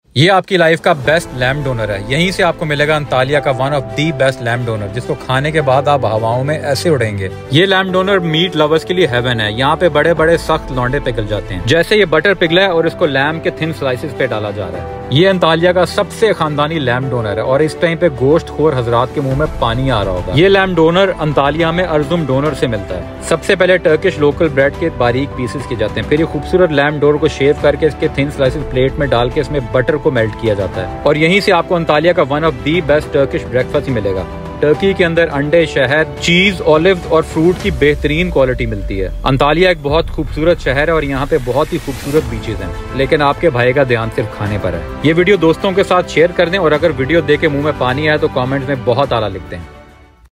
ये आपकी लाइफ का बेस्ट लैम्ब डोनर है। यहीं से आपको मिलेगा अंतालिया का one of the best lamb doner, जिसको खाने के बाद आप हवाओं में ऐसे उड़ेंगे। ये लैम्ब डोनर मीट लवर्स के लिए हेवन है। यहाँ पे बड़े बड़े सख्त लौंडे पिघल जाते हैं। जैसे ये बटर पिघला है और इसको लैम्ब के थिन स्लाइसेस पे डाला जा रहा है। ये अंतालिया का सबसे खानदानी लैम्ब डोनर है और इस टाइम पे गोश्त खोर हजरात के मुंह में पानी आ रहा होगा। ये लैम्ब डोनर अंतालिया में अर्जुम डोनर से मिलता है। सबसे पहले टर्किश लोकल ब्रेड के बारीक पीसेस किए जाते हैं, फिर ये खूबसूरत लैम्ब डोनर को शेव करके इसके थिन स्लाइसेस प्लेट में डाल के इसमें बटर को मेल्ट किया जाता है और यहीं से आपको अंतालिया का one of the best Turkish breakfast ही मिलेगा। टर्की के अंदर अंडे, शहद, चीज, ऑलिव्स और फ्रूट की बेहतरीन क्वालिटी मिलती है। अंतालिया एक बहुत खूबसूरत शहर है और यहाँ पे बहुत ही खूबसूरत बीचेस हैं, लेकिन आपके भाई का ध्यान सिर्फ खाने पर है। ये वीडियो दोस्तों के साथ शेयर कर दें और अगर वीडियो देख के मुंह में पानी आए तो कमेंट्स में बहुत आला लिखते हैं।